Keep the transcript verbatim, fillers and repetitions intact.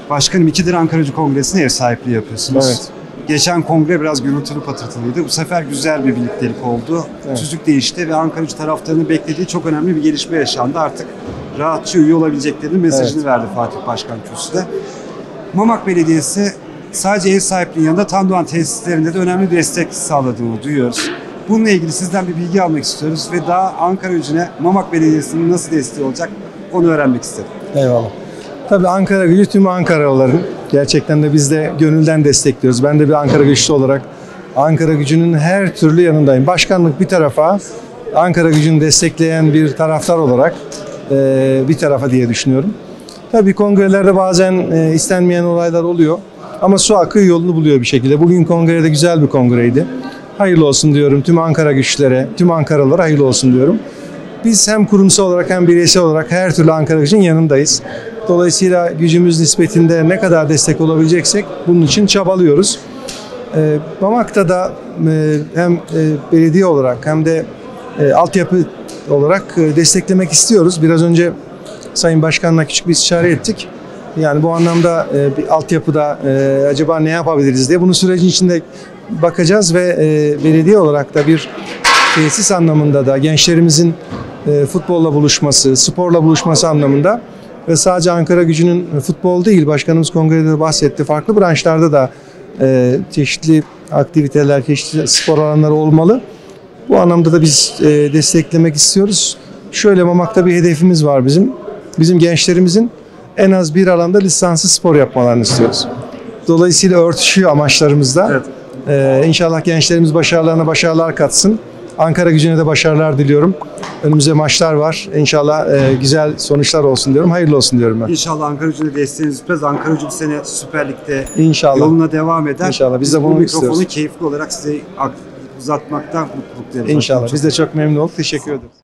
Başkanım, ikidir Ankaracı Kongresi'ne ev sahipliği yapıyorsunuz. Evet. Geçen kongre biraz gürültülü patırtılıydı. Bu sefer güzel bir birliktelik oldu. Evet. Tüzük değişti ve Ankaracı taraftarının beklediği çok önemli bir gelişme yaşandı. Artık rahatça üye olabileceklerinin mesajını Evet. verdi Fatih Başkan kürsüde. Mamak Belediyesi sadece ev sahipliğinin yanında Tandoğan tesislerinde de önemli destek sağladığını duyuyoruz. Bununla ilgili sizden bir bilgi almak istiyoruz ve daha Ankara Gücü'ne Mamak Belediyesi'nin nasıl desteği olacak onu öğrenmek istedim. Eyvallah. Tabii Ankara Gücü tüm Ankaralıların gerçekten de biz de gönülden destekliyoruz. Ben de bir Ankara Güçlü olarak Ankara Gücü'nün her türlü yanındayım. Başkanlık bir tarafa, Ankara Gücü'nü destekleyen bir taraftar olarak e, bir tarafa diye düşünüyorum. Tabii kongrelerde bazen e, istenmeyen olaylar oluyor ama su akıyor yolunu buluyor bir şekilde. Bugün kongrede güzel bir kongreydi. Hayırlı olsun diyorum tüm Ankara güçlere, tüm Ankaralılara hayırlı olsun diyorum. Biz hem kurumsal olarak hem bireysel olarak her türlü Ankara Gücü'nün yanındayız. Dolayısıyla gücümüz nispetinde ne kadar destek olabileceksek bunun için çabalıyoruz. E, Mamak'ta da e, hem e, belediye olarak hem de e, altyapı olarak e, desteklemek istiyoruz. Biraz önce Sayın Başkan'la küçük bir istişare ettik. Yani bu anlamda e, bir altyapıda e, acaba ne yapabiliriz diye. Bunu sürecin içinde bakacağız ve e, belediye olarak da bir tesis anlamında da gençlerimizin e, futbolla buluşması, sporla buluşması anlamında ve sadece Ankara Gücü'nün futbol değil, Başkanımız kongrede bahsetti, farklı branşlarda da e, çeşitli aktiviteler, çeşitli spor alanları olmalı. Bu anlamda da biz e, desteklemek istiyoruz. Şöyle Mamak'ta bir hedefimiz var bizim. Bizim gençlerimizin en az bir alanda lisanslı spor yapmalarını istiyoruz. Dolayısıyla örtüşüyor amaçlarımızda. Evet. Ee, İnşallah gençlerimiz başarılarına başarılar katsın. Ankara Gücü'ne de başarılar diliyorum. Önümüzde maçlar var. İnşallah e, güzel sonuçlar olsun diyorum. Hayırlı olsun diyorum ben. İnşallah Ankara Gücü'ne desteğiniz bitmez. Ankara Gücü bu sene Süper Lig'de İnşallah. yoluna devam eder. İnşallah. Biz de bunu bu istiyoruz. mikrofonu keyifli olarak size uzatmaktan mutluluk duyuyoruz. İnşallah. Biz de çok memnun olduk. Teşekkür ederim.